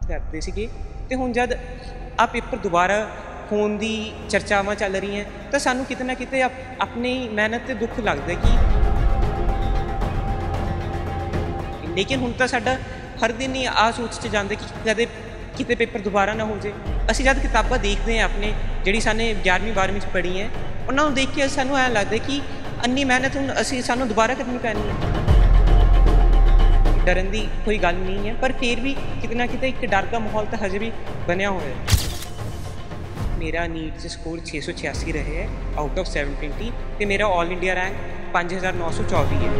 ਕਰਦੇ ਸੀਗੇ ਤੇ ਹੁਣ ਜਦ ਆ ਪੇਪਰ ਦੁਬਾਰਾ ਹੋਣ ਦੀ ਚਰਚਾਵਾਂ ਚੱਲ ਰਹੀਆਂ ਤਾਂ ਸਾਨੂੰ ਕਿਤੇ ਨਾ ਕਿਤੇ ਆਪਣੀ ਮਿਹਨਤ ਤੇ ਦੁੱਖ ਲੱਗਦਾ ਕਿ ਲੇਕਿਨ ਹੁਣ ਤਾਂ ਸਾਡਾ ਹਰ ਦਿਨ ਹੀ ਆ ਸੋਚ 'ਚ ਜਾਂਦੇ ਕਿ ਕਦੇ ਕਿਤੇ ਪੇਪਰ ਦੁਬਾਰਾ ਨਾ ਹੋ ਜੇ। ਅਸੀਂ ਜਦ ਕਿਤਾਬਾਂ ਦੇਖਦੇ ਹਾਂ ਆਪਣੇ ਜਿਹੜੀ ਸਾਨੇ 11ਵੀਂ 12ਵੀਂ 'ਚ ਪੜ੍ਹੀ ਹੈ ਉਹਨਾਂ ਨੂੰ ਦੇਖ ਕੇ ਸਾਨੂੰ ਐਂ ਲੱਗਦਾ ਕਿ ਇੰਨੀ ਮਿਹਨਤ ਹੁਣ ਸਾਨੂੰ ਦੁਬਾਰਾ ਕਰਨੀ ਪੈਣੀ ਹੈ। ਡਰਨ ਦੀ ਕੋਈ ਗੱਲ ਨਹੀਂ ਹੈ, ਪਰ ਫਿਰ ਵੀ ਕਿਤੇ ਨਾ ਕਿਤੇ ਇੱਕ ਡਰ ਦਾ ਮਾਹੌਲ ਤਾਂ ਹਜੇ ਵੀ ਬਣਿਆ ਹੋਇਆ ਹੈ। ਮੇਰਾ ਨੀਟ 'ਚ ਸਕੋਰ 686 ਰਹੇ ਹੈ ਆਊਟ ਆਫ 720 ਅਤੇ ਮੇਰਾ ਆਲ ਇੰਡੀਆ ਰੈਂਕ 5924 ਹੈ।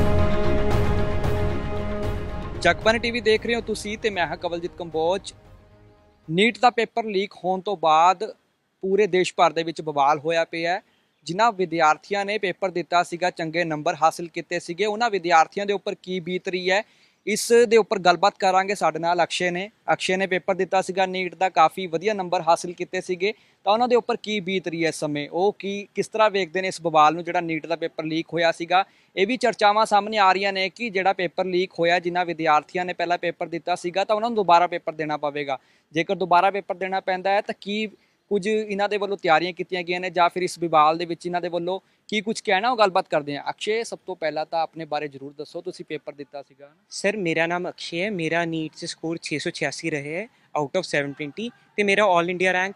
ਜਗਬਾਣੀ ਟੀਵੀ ਦੇਖ ਰਹੇ ਹੋ ਤੁਸੀਂ ਤੇ ਮੈਂ ਹਾਂ ਕਵਲਜੀਤ ਕੰਬੋਜ। ਨੀਟ ਦਾ ਪੇਪਰ ਲੀਕ ਹੋਣ ਤੋਂ ਬਾਅਦ ਪੂਰੇ ਦੇਸ਼ ਭਰ ਦੇ ਵਿੱਚ ਬਵਾਲ ਹੋਇਆ ਪਿਆ ਹੈ। ਜਿਨ੍ਹਾਂ ਵਿਦਿਆਰਥੀਆਂ ਨੇ ਪੇਪਰ ਦਿੱਤਾ ਸੀਗਾ, ਚੰਗੇ ਨੰਬਰ ਹਾਸਿਲ ਕੀਤੇ ਸੀਗੇ, ਉਹਨਾਂ ਵਿਦਿਆਰਥੀਆਂ ਦੇ ਉੱਪਰ ਕੀ ਬੀਤ ਰਹੀ ਹੈ ਇਸ ਦੇ ਉੱਪਰ ਗੱਲਬਾਤ ਕਰਾਂਗੇ। ਸਾਡੇ ਨਾਲ ਅਕਸ਼ੇ ਨੇ ਪੇਪਰ ਦਿੱਤਾ ਸੀਗਾ ਨੀਟ ਦਾ, ਕਾਫੀ ਵਧੀਆ ਨੰਬਰ ਹਾਸਿਲ ਕੀਤੇ ਸੀਗੇ, ਤਾਂ ਉਹਨਾਂ ਦੇ ਉੱਪਰ ਕੀ ਬੀਤ ਰਹੀ ਹੈ ਇਸ ਸਮੇਂ, ਉਹ ਕਿਸ ਤਰ੍ਹਾਂ ਵੇਖਦੇ ਨੇ ਇਸ ਬਵਾਲ ਨੂੰ ਜਿਹੜਾ ਨੀਟ ਦਾ ਪੇਪਰ ਲੀਕ ਹੋਇਆ ਸੀਗਾ। ਇਹ ਵੀ ਚਰਚਾਵਾਂ ਸਾਹਮਣੇ ਆ ਰਹੀਆਂ ਨੇ ਕਿ ਜਿਹੜਾ ਪੇਪਰ ਲੀਕ ਹੋਇਆ, ਜਿਨ੍ਹਾਂ ਵਿਦਿਆਰਥੀਆਂ ਨੇ ਪਹਿਲਾਂ ਪੇਪਰ ਦਿੱਤਾ ਸੀਗਾ ਤਾਂ ਉਹਨਾਂ ਨੂੰ ਦੁਬਾਰਾ ਪੇਪਰ ਦੇਣਾ ਪਵੇਗਾ। ਜੇਕਰ ਦੁਬਾਰਾ ਪੇਪਰ ਦੇਣਾ ਪੈਂਦਾ ਹੈ ਤਾਂ ਕੀ ਕੁਝ ਇਹਨਾਂ ਦੇ ਵੱਲੋਂ ਤਿਆਰੀਆਂ ਕੀਤੀਆਂ ਗਈਆਂ ਨੇ ਜਾਂ ਫਿਰ ਇਸ ਵਿਵਾਦ ਦੇ ਵਿੱਚ ਇਹਨਾਂ ਦੇ ਵੱਲੋਂ ਕੀ ਕੁਝ ਕਹਿਣਾ, ਉਹ ਗੱਲਬਾਤ ਕਰਦੇ ਹਾਂ। ਅਕਸ਼ੇ, ਸਭ ਤੋਂ ਪਹਿਲਾਂ ਤਾਂ ਆਪਣੇ ਬਾਰੇ ਜ਼ਰੂਰ ਦੱਸੋ, ਤੁਸੀਂ ਪੇਪਰ ਦਿੱਤਾ ਸੀਗਾ। ਸਰ ਮੇਰਾ ਨਾਮ ਅਕਸ਼ੇ ਹੈ, ਮੇਰਾ ਨੀਟ 'ਚ ਸਕੋਰ 686 ਰਹੇ ਹੈ ਆਊਟ ਆਫ 720 ਅਤੇ ਮੇਰਾ ਆਲ ਇੰਡੀਆ ਰੈਂਕ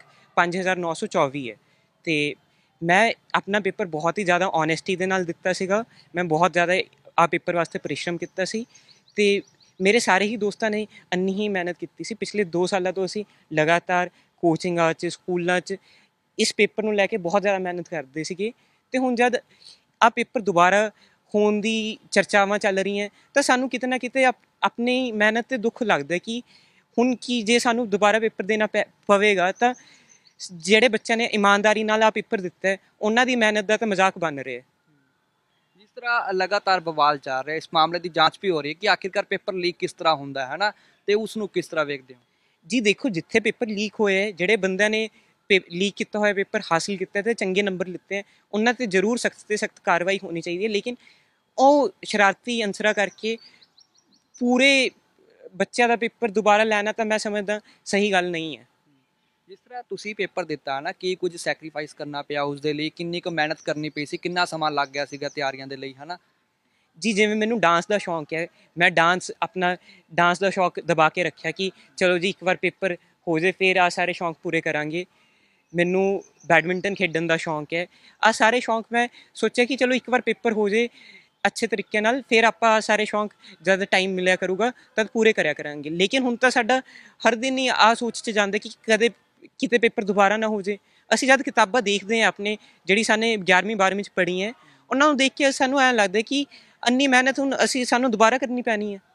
5924 ਹੈ। ਅਤੇ ਮੈਂ ਆਪਣਾ ਪੇਪਰ ਬਹੁਤ ਹੀ ਜ਼ਿਆਦਾ ਓਨੈਸਟੀ ਦੇ ਨਾਲ ਦਿੱਤਾ ਸੀਗਾ। ਮੈਂ ਬਹੁਤ ਜ਼ਿਆਦਾ ਆ ਪੇਪਰ ਵਾਸਤੇ ਪਰਿਸ਼ਰਮ ਕੀਤਾ ਸੀ ਅਤੇ ਮੇਰੇ ਸਾਰੇ ਹੀ ਦੋਸਤਾਂ ਨੇ ਇੰਨੀ ਹੀ ਮਿਹਨਤ ਕੀਤੀ ਸੀ। ਪਿਛਲੇ 2 ਸਾਲਾਂ ਤੋਂ ਅਸੀਂ ਲਗਾਤਾਰ ਕੋਚਿੰਗਾਂ 'ਚ, ਸਕੂਲਾਂ 'ਚ ਇਸ ਪੇਪਰ ਨੂੰ ਲੈ ਕੇ ਬਹੁਤ ਜ਼ਿਆਦਾ ਮਿਹਨਤ ਕਰਦੇ ਸੀਗੇ ਅਤੇ ਹੁਣ ਜਦ ਆ ਪੇਪਰ ਦੁਬਾਰਾ ਹੋਣ ਦੀ ਚਰਚਾਵਾਂ ਚੱਲ ਰਹੀਆਂ ਤਾਂ ਸਾਨੂੰ ਕਿਤੇ ਨਾ ਕਿਤੇ ਆਪਣੀ ਮਿਹਨਤ 'ਤੇ ਦੁੱਖ ਲੱਗਦਾ ਕਿ ਹੁਣ ਕੀ ਜੇ ਸਾਨੂੰ ਦੁਬਾਰਾ ਪੇਪਰ ਦੇਣਾ ਪਵੇਗਾ ਤਾਂ ਜਿਹੜੇ ਬੱਚਿਆਂ ਨੇ ਇਮਾਨਦਾਰੀ ਨਾਲ ਆ ਪੇਪਰ ਦਿੱਤਾ ਹੈ ਉਹਨਾਂ ਦੀ ਮਿਹਨਤ ਦਾ ਤਾਂ ਮਜ਼ਾਕ ਬਣ ਰਿਹਾ। ਜਿਸ ਤਰ੍ਹਾਂ ਲਗਾਤਾਰ ਬਵਾਲ ਚੱਲ ਰਿਹਾ, ਇਸ ਮਾਮਲੇ ਦੀ ਜਾਂਚ ਵੀ ਹੋ ਰਹੀ ਹੈ ਕਿ ਆਖਿਰਕਾਰ ਪੇਪਰ ਲੀਕ ਕਿਸ ਤਰ੍ਹਾਂ ਹੁੰਦਾ ਹੈ ਨਾ, ਤੇ ਉਸ ਨੂੰ ਕਿਸ ਤਰ੍ਹਾਂ ਵੇਖਦੇ ਹੋ? ਜੀ ਦੇਖੋ, ਜਿੱਥੇ ਪੇਪਰ ਲੀਕ ਹੋਏ ਹੈ, ਜਿਹੜੇ ਬੰਦਿਆਂ ਨੇ ਲੀਕ ਕੀਤਾ ਹੋਇਆ ਪੇਪਰ ਹਾਸਿਲ ਕੀਤਾ ਅਤੇ ਚੰਗੇ ਨੰਬਰ ਲਿੱਤੇ ਹੈ ਉਹਨਾਂ 'ਤੇ ਜ਼ਰੂਰ ਸਖਤ ਤੋਂ ਸਖਤ ਕਾਰਵਾਈ ਹੋਣੀ ਚਾਹੀਦੀ ਹੈ। ਲੇਕਿਨ ਉਹ ਸ਼ਰਾਰਤੀ ਅਨਸਰਾਂ ਕਰਕੇ ਪੂਰੇ ਬੱਚਿਆਂ ਦਾ ਪੇਪਰ ਦੁਬਾਰਾ ਲੈਣਾ ਤਾਂ ਮੈਂ ਸਮਝਦਾ ਸਹੀ ਗੱਲ ਨਹੀਂ ਹੈ। ਜਿਸ ਤਰ੍ਹਾਂ ਤੁਸੀਂ ਪੇਪਰ ਦਿੱਤਾ ਨਾ, ਕੀ ਕੁਝ ਸੈਕਰੀਫਾਈਸ ਕਰਨਾ ਪਿਆ ਉਸ ਦੇ ਲਈ, ਕਿੰਨੀ ਕੁ ਮਿਹਨਤ ਕਰਨੀ ਪਈ ਸੀ, ਕਿੰਨਾ ਸਮਾਂ ਲੱਗ ਗਿਆ ਸੀਗਾ ਤਿਆਰੀਆਂ ਦੇ ਲਈ, ਹੈ ਨਾ? ਜੀ ਜਿਵੇਂ ਮੈਨੂੰ ਡਾਂਸ ਦਾ ਸ਼ੌਂਕ ਹੈ, ਮੈਂ ਆਪਣਾ ਡਾਂਸ ਦਾ ਸ਼ੌਂਕ ਦਬਾ ਕੇ ਰੱਖਿਆ ਕਿ ਚਲੋ ਜੀ ਇੱਕ ਵਾਰ ਪੇਪਰ ਹੋ ਜਾਏ ਫਿਰ ਆ ਸਾਰੇ ਸ਼ੌਂਕ ਪੂਰੇ ਕਰਾਂਗੇ। ਮੈਨੂੰ ਬੈਡਮਿੰਟਨ ਖੇਡਣ ਦਾ ਸ਼ੌਂਕ ਹੈ। ਆ ਸਾਰੇ ਸ਼ੌਂਕ ਮੈਂ ਸੋਚਿਆ ਕਿ ਚਲੋ ਇੱਕ ਵਾਰ ਪੇਪਰ ਹੋ ਜਾਏ ਅੱਛੇ ਤਰੀਕੇ ਨਾਲ, ਫਿਰ ਆਪਾਂ ਸਾਰੇ ਸ਼ੌਂਕ ਜਦ ਟਾਈਮ ਮਿਲਿਆ ਕਰੂਗਾ ਤਦ ਪੂਰੇ ਕਰਿਆ ਕਰਾਂਗੇ। ਲੇਕਿਨ ਹੁਣ ਤਾਂ ਸਾਡਾ ਹਰ ਦਿਨ ਹੀ ਆ ਸੋਚ 'ਚ ਜਾਂਦੇ ਕਿ ਕਦੇ ਕਿਤੇ ਪੇਪਰ ਦੁਬਾਰਾ ਨਾ ਹੋ ਜਾਏ। ਅਸੀਂ ਜਦ ਕਿਤਾਬਾਂ ਦੇਖਦੇ ਹਾਂ ਆਪਣੇ ਜਿਹੜੀ ਸਾਨੇ 11ਵੀਂ 12ਵੀਂ 'ਚ ਪੜ੍ਹੀ ਹੈ ਉਹਨਾਂ ਨੂੰ ਦੇਖ ਕੇ ਸਾਨੂੰ ਐਂ ਲੱਗਦਾ ਕਿ ਇੰਨੀ ਮਿਹਨਤ ਹੁਣ ਸਾਨੂੰ ਦੁਬਾਰਾ ਕਰਨੀ ਪੈਣੀ ਹੈ।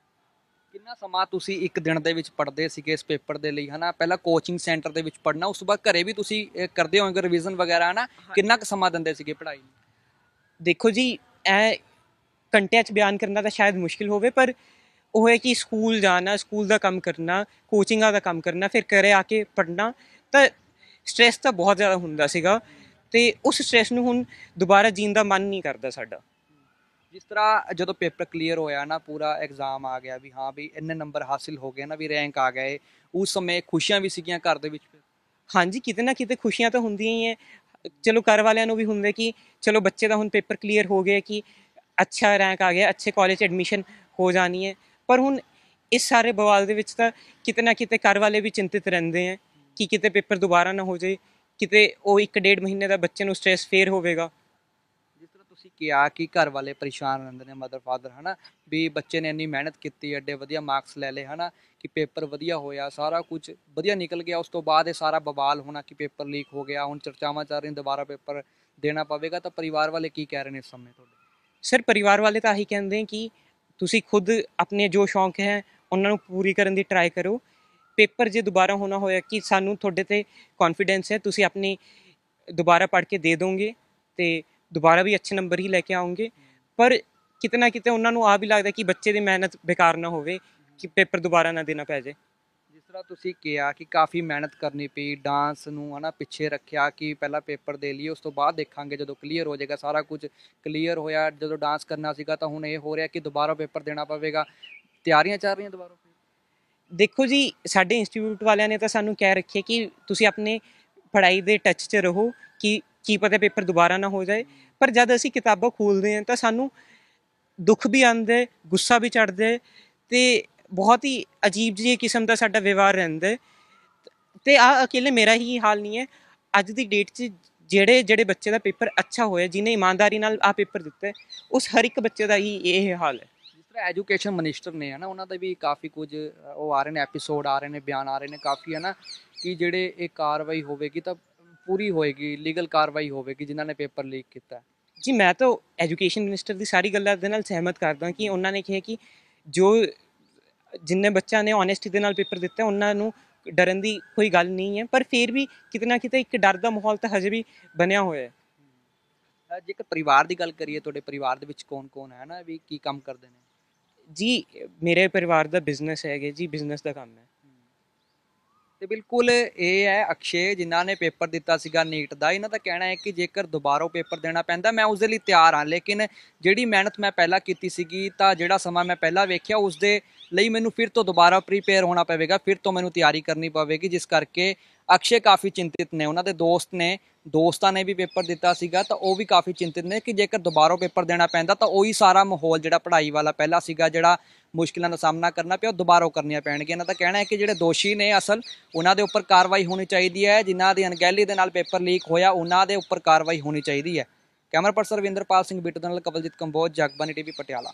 ਕਿੰਨਾ ਸਮਾਂ ਤੁਸੀਂ ਇੱਕ ਦਿਨ ਦੇ ਵਿੱਚ ਪੜ੍ਹਦੇ ਸੀਗੇ ਇਸ ਪੇਪਰ ਦੇ ਲਈ, ਹੈ ਨਾ? ਪਹਿਲਾਂ ਕੋਚਿੰਗ ਸੈਂਟਰ ਦੇ ਵਿੱਚ ਪੜ੍ਹਨਾ, ਉਸ ਤੋਂ ਬਾਅਦ ਘਰੇ ਵੀ ਤੁਸੀਂ ਕਰਦੇ ਹੋਗੇ ਰਿਵੀਜ਼ਨ ਵਗੈਰਾ, ਹੈ ਨਾ? ਕਿੰਨਾ ਕੁ ਸਮਾਂ ਦਿੰਦੇ ਸੀਗੇ ਪੜ੍ਹਾਈ ਨੂੰ? ਦੇਖੋ ਜੀ, ਇਹ ਘੰਟਿਆਂ 'ਚ ਬਿਆਨ ਕਰਨਾ ਤਾਂ ਸ਼ਾਇਦ ਮੁਸ਼ਕਿਲ ਹੋਵੇ, ਪਰ ਉਹ ਹੈ ਕਿ ਸਕੂਲ ਜਾਣਾ, ਸਕੂਲ ਦਾ ਕੰਮ ਕਰਨਾ, ਕੋਚਿੰਗਾਂ ਦਾ ਕੰਮ ਕਰਨਾ, ਫਿਰ ਘਰੇ ਆ ਕੇ ਪੜ੍ਹਨਾ, ਤਾਂ ਸਟਰੈਸ ਤਾਂ ਬਹੁਤ ਜ਼ਿਆਦਾ ਹੁੰਦਾ ਸੀਗਾ ਅਤੇ ਉਸ ਸਟਰੈਸ ਨੂੰ ਹੁਣ ਦੁਬਾਰਾ ਜੀਣ ਦਾ ਮਨ ਨਹੀਂ ਕਰਦਾ ਸਾਡਾ। ਜਿਸ ਤਰ੍ਹਾਂ ਜਦੋਂ ਪੇਪਰ ਕਲੀਅਰ ਹੋਇਆ ਨਾ, ਪੂਰਾ ਐਗਜ਼ਾਮ ਆ ਗਿਆ ਵੀ ਹਾਂ ਵੀ ਇੰਨੇ ਨੰਬਰ ਹਾਸਿਲ ਹੋ ਗਏ ਨਾ, ਵੀ ਰੈਂਕ ਆ ਗਏ, ਉਸ ਸਮੇਂ ਖੁਸ਼ੀਆਂ ਵੀ ਸੀਗੀਆਂ ਘਰ ਦੇ ਵਿੱਚ? ਹਾਂਜੀ, ਕਿਤੇ ਨਾ ਕਿਤੇ ਖੁਸ਼ੀਆਂ ਤਾਂ ਹੁੰਦੀਆਂ ਹੀ ਹੈ। ਚਲੋ ਘਰ ਵਾਲਿਆਂ ਨੂੰ ਵੀ ਹੁੰਦਾ ਕਿ ਚਲੋ ਬੱਚੇ ਦਾ ਹੁਣ ਪੇਪਰ ਕਲੀਅਰ ਹੋ ਗਿਆ, ਕਿ ਅੱਛਾ ਰੈਂਕ ਆ ਗਿਆ, ਅੱਛੇ ਕਾਲਜ 'ਚ ਐਡਮਿਸ਼ਨ ਹੋ ਜਾਣੀ ਹੈ। ਪਰ ਹੁਣ ਇਸ ਸਾਰੇ ਬਵਾਲ ਦੇ ਵਿੱਚ ਤਾਂ ਕਿਤੇ ਨਾ ਕਿਤੇ ਘਰ ਵਾਲੇ ਵੀ ਚਿੰਤਿਤ ਰਹਿੰਦੇ ਹੈ ਕਿ ਕਿਤੇ ਪੇਪਰ ਦੁਬਾਰਾ ਨਾ ਹੋ ਜਾਏ, ਕਿਤੇ ਉਹ 1-1.5 ਮਹੀਨੇ ਦਾ ਬੱਚੇ ਨੂੰ ਸਟ੍ਰੈਸ ਫੇਰ ਹੋਵੇਗਾ। ਜਿਸ ਤਰ੍ਹਾਂ ਤੁਸੀਂ ਕਿਹਾ ਕਿ ਘਰ ਵਾਲੇ ਪਰੇਸ਼ਾਨ ਰਹਿੰਦੇ ਨੇ, ਮਦਰ ਫਾਦਰ, ਹੈ ਨਾ, ਵੀ ਬੱਚੇ ਨੇ ਇੰਨੀ ਮਿਹਨਤ ਕੀਤੀ, ਐਡੇ ਵਧੀਆ ਮਾਰਕਸ ਲੈ ਲਏ, ਹੈ ਨਾ, ਕਿ ਪੇਪਰ ਵਧੀਆ ਹੋਇਆ, ਸਾਰਾ ਕੁਝ ਵਧੀਆ ਨਿਕਲ ਗਿਆ, ਉਸ ਤੋਂ ਬਾਅਦ ਇਹ ਸਾਰਾ ਬਵਾਲ ਹੋਣਾ ਕਿ ਪੇਪਰ ਲੀਕ ਹੋ ਗਿਆ, ਹੁਣ ਚਰਚਾਵਾਂ ਚੱਲ ਰਹੀਆਂ ਦੁਬਾਰਾ ਪੇਪਰ ਦੇਣਾ ਪਵੇਗਾ, ਤਾਂ ਪਰਿਵਾਰ ਵਾਲੇ ਕੀ ਕਹਿ ਰਹੇ ਨੇ ਇਸ ਸਮੇਂ ਤੁਹਾਡੇ? ਸਰ ਪਰਿਵਾਰ ਵਾਲੇ ਤਾਂ ਆਹੀ ਕਹਿੰਦੇ ਕਿ ਤੁਸੀਂ ਖੁਦ ਆਪਣੇ ਜੋ ਸ਼ੌਂਕ ਹੈ ਉਹਨਾਂ ਨੂੰ ਪੂਰੀ ਕਰਨ ਦੀ ਟਰਾਈ ਕਰੋ। ਪੇਪਰ ਜੇ ਦੁਬਾਰਾ ਹੋਣਾ ਹੋਇਆ ਕਿ ਸਾਨੂੰ ਤੁਹਾਡੇ 'ਤੇ ਕੌਨਫੀਡੈਂਸ ਹੈ, ਤੁਸੀਂ ਆਪਣੀ ਦੁਬਾਰਾ ਪੜ੍ਹ ਕੇ ਦੇ ਦੋਗੇ ਅਤੇ ਦੁਬਾਰਾ ਵੀ ਅੱਛੇ ਨੰਬਰ ਹੀ ਲੈ ਕੇ ਆਉਂਗੇ। ਪਰ ਕਿਤੇ ਨਾ ਕਿਤੇ ਉਹਨਾਂ ਨੂੰ ਆ ਵੀ ਲੱਗਦਾ ਕਿ ਬੱਚੇ ਦੀ ਮਿਹਨਤ ਬੇਕਾਰ ਨਾ ਹੋਵੇ, ਕਿ ਪੇਪਰ ਦੁਬਾਰਾ ਨਾ ਦੇਣਾ ਪੈ ਜਾਏ। ਜਿਸ ਤਰ੍ਹਾਂ ਤੁਸੀਂ ਕਿਹਾ ਕਿ ਕਾਫੀ ਮਿਹਨਤ ਕਰਨੀ ਪਈ, ਡਾਂਸ ਨੂੰ, ਹੈ ਨਾ, ਪਿੱਛੇ ਰੱਖਿਆ ਕਿ ਪਹਿਲਾਂ ਪੇਪਰ ਦੇ ਲਈਏ, ਉਸ ਤੋਂ ਬਾਅਦ ਦੇਖਾਂਗੇ ਜਦੋਂ ਕਲੀਅਰ ਹੋ ਜਾਏਗਾ, ਸਾਰਾ ਕੁਝ ਕਲੀਅਰ ਹੋਇਆ, ਜਦੋਂ ਡਾਂਸ ਕਰਨਾ ਸੀਗਾ ਤਾਂ ਹੁਣ ਇਹ ਹੋ ਰਿਹਾ ਕਿ ਦੁਬਾਰਾ ਪੇਪਰ ਦੇਣਾ ਪਵੇਗਾ। ਤਿਆਰੀਆਂ ਚੱਲ ਰਹੀਆਂ ਦੁਬਾਰਾ? ਦੇਖੋ ਜੀ, ਸਾਡੇ ਇੰਸਟੀਚਿਊਟ ਵਾਲਿਆਂ ਨੇ ਤਾਂ ਸਾਨੂੰ ਕਹਿ ਰੱਖਿਆ ਕਿ ਤੁਸੀਂ ਆਪਣੇ ਪੜ੍ਹਾਈ ਦੇ ਟੱਚ 'ਚ ਰਹੋ, ਕਿ ਕੀ ਪਤਾ ਪੇਪਰ ਦੁਬਾਰਾ ਨਾ ਹੋ ਜਾਏ। ਪਰ ਜਦ ਅਸੀਂ ਕਿਤਾਬਾਂ ਖੋਲ੍ਹਦੇ ਹਾਂ ਤਾਂ ਸਾਨੂੰ ਦੁੱਖ ਵੀ ਆਉਂਦਾ ਹੈ, ਗੁੱਸਾ ਵੀ ਚੜ੍ਹਦਾ ਹੈ, ਅਤੇ ਬਹੁਤ ਹੀ ਅਜੀਬ ਜਿਹੀ ਕਿਸਮ ਦਾ ਸਾਡਾ ਵਿਵਹਾਰ ਰਹਿੰਦਾ ਹੈ। ਅਤੇ ਆਹ ਅਕੇਲੇ ਮੇਰਾ ਹੀ ਹਾਲ ਨਹੀਂ ਹੈ, ਅੱਜ ਦੀ ਡੇਟ 'ਚ ਜਿਹੜੇ ਜਿਹੜੇ ਬੱਚੇ ਦਾ ਪੇਪਰ ਅੱਛਾ ਹੋਇਆ, ਜਿਹਨੇ ਇਮਾਨਦਾਰੀ ਨਾਲ ਆਹ ਪੇਪਰ ਦਿੱਤਾ ਹੈ, ਉਸ ਹਰ ਇੱਕ ਬੱਚੇ ਦਾ ਹੀ ਇਹ ਹਾਲ ਹੈ। ਜਿਸ ਤਰ੍ਹਾਂ ਐਜੂਕੇਸ਼ਨ ਮਨਿਸਟਰ ਨੇ ਹੈ ਨਾ, ਉਹਨਾਂ ਦੇ ਵੀ ਕਾਫੀ ਕੁਝ ਉਹ ਆ ਰਹੇ ਨੇ, ਐਪੀਸੋਡ ਆ ਰਹੇ ਨੇ, ਬਿਆਨ ਆ ਰਹੇ ਨੇ ਕਾਫੀ, ਹੈ ਨਾ, ਕਿ ਜਿਹੜੇ ਇਹ ਕਾਰਵਾਈ ਹੋਵੇਗੀ ਤਾਂ ਪੂਰੀ ਹੋਏਗੀ, ਲੀਗਲ ਕਾਰਵਾਈ ਹੋਵੇਗੀ ਜਿਨ੍ਹਾਂ ਨੇ ਪੇਪਰ ਲੀਕ ਕੀਤਾ। ਜੀ, ਮੈਂ ਤਾਂ ਐਜੂਕੇਸ਼ਨ ਮਿਨਿਸਟਰ ਦੀ ਸਾਰੀ ਗੱਲਾਂ ਦੇ ਨਾਲ ਸਹਿਮਤ ਕਰਦਾ ਕਿ ਉਹਨਾਂ ਨੇ ਕਿਹਾ ਕਿ ਜੋ ਜਿੰਨੇ ਬੱਚਿਆਂ ਨੇ ਓਨੈਸਟੀ ਦੇ ਨਾਲ ਪੇਪਰ ਦਿੱਤਾ, ਉਹਨਾਂ ਨੂੰ ਡਰਨ ਦੀ ਕੋਈ ਗੱਲ ਨਹੀਂ ਹੈ। ਪਰ ਫਿਰ ਵੀ ਕਿਤੇ ਨਾ ਕਿਤੇ ਇੱਕ ਡਰ ਦਾ ਮਾਹੌਲ ਤਾਂ ਹਜੇ ਵੀ ਬਣਿਆ ਹੋਇਆ ਹੈ। ਜੇਕਰ ਪਰਿਵਾਰ ਦੀ ਗੱਲ ਕਰੀਏ, ਤੁਹਾਡੇ ਪਰਿਵਾਰ ਦੇ ਵਿੱਚ ਕੌਣ ਕੌਣ ਹੈ ਨਾ, ਵੀ ਕੀ ਕੰਮ ਕਰਦੇ ਨੇ? ਜੀ, ਮੇਰੇ ਪਰਿਵਾਰ ਦਾ ਬਿਜ਼ਨਸ ਹੈਗੇ ਜੀ, ਬਿਜ਼ਨਸ ਦਾ ਕੰਮ ਹੈ। ਤੇ ਬਿਲਕੁਲ ਇਹ ਹੈ ਅਕਸ਼ੇ, ਜਿਨ੍ਹਾਂ ਨੇ ਪੇਪਰ ਦਿੱਤਾ ਸੀਗਾ ਨੀਟ ਦਾ। ਇਹਨਾਂ ਦਾ ਕਹਿਣਾ ਹੈ ਕਿ ਜੇਕਰ ਦੁਬਾਰਾ ਪੇਪਰ ਦੇਣਾ ਪੈਂਦਾ, ਮੈਂ ਉਸ ਦੇ ਲਈ ਤਿਆਰ ਹਾਂ, ਲੇਕਿਨ ਜਿਹੜੀ ਮਿਹਨਤ ਮੈਂ ਪਹਿਲਾਂ ਕੀਤੀ ਸੀਗੀ ਤਾਂ ਜਿਹੜਾ ਸਮਾਂ ਮੈਂ ਪਹਿਲਾਂ ਵੇਖਿਆ, ਉਸ ਦੇ ਲਈ ਮੈਨੂੰ ਫਿਰ ਤੋਂ ਦੁਬਾਰਾ ਪ੍ਰੀਪੇਅਰ ਹੋਣਾ ਪਵੇਗਾ, ਫਿਰ ਤੋਂ ਮੈਨੂੰ ਤਿਆਰੀ ਕਰਨੀ ਪਵੇਗੀ, ਜਿਸ ਕਰਕੇ ਅਕਸ਼ੇ ਕਾਫੀ ਚਿੰਤਿਤ ਨੇ। ਉਹਨਾਂ ਦੇ ਦੋਸਤਾਂ ਨੇ ਵੀ ਪੇਪਰ ਦਿੱਤਾ ਸੀਗਾ ਤਾਂ ਉਹ ਵੀ ਕਾਫੀ ਚਿੰਤਿਤ ਨੇ ਕਿ ਜੇਕਰ ਦੁਬਾਰਾ ਪੇਪਰ ਦੇਣਾ ਪੈਂਦਾ ਤਾਂ ਉਹੀ ਸਾਰਾ ਮਾਹੌਲ ਜਿਹੜਾ ਪੜ੍ਹਾਈ ਵਾਲਾ ਪਹਿਲਾਂ ਸੀਗਾ, ਜਿਹੜਾ ਮੁਸ਼ਕਿਲਾਂ ਦਾ ਸਾਹਮਣਾ ਕਰਨਾ ਪਿਆ, ਉਹ ਦੁਬਾਰਾ ਕਰਨੀਆਂ ਪੈਣਗੀਆਂ। ਇਹਨਾਂ ਦਾ ਕਹਿਣਾ ਹੈ ਕਿ ਜਿਹੜੇ ਦੋਸ਼ੀ ਨੇ ਅਸਲ, ਉਹਨਾਂ ਦੇ ਉੱਪਰ ਕਾਰਵਾਈ ਹੋਣੀ ਚਾਹੀਦੀ ਹੈ, ਜਿਨ੍ਹਾਂ ਦੀ ਅਣਗਹਿਲੀ ਦੇ ਨਾਲ ਪੇਪਰ ਲੀਕ ਹੋਇਆ ਉਹਨਾਂ ਦੇ ਉੱਪਰ ਕਾਰਵਾਈ ਹੋਣੀ ਚਾਹੀਦੀ ਹੈ। ਕੈਮਰਾ ਪਰਸਨ ਰਵਿੰਦਰਪਾਲ ਸਿੰਘ ਬਿੱਟੂ ਦੇ ਨਾਲ ਕਵਲਜੀਤ ਕੰਬੋਜ, ਜਗਬਾਣੀ ਟੀਵੀ, ਪਟਿਆਲਾ।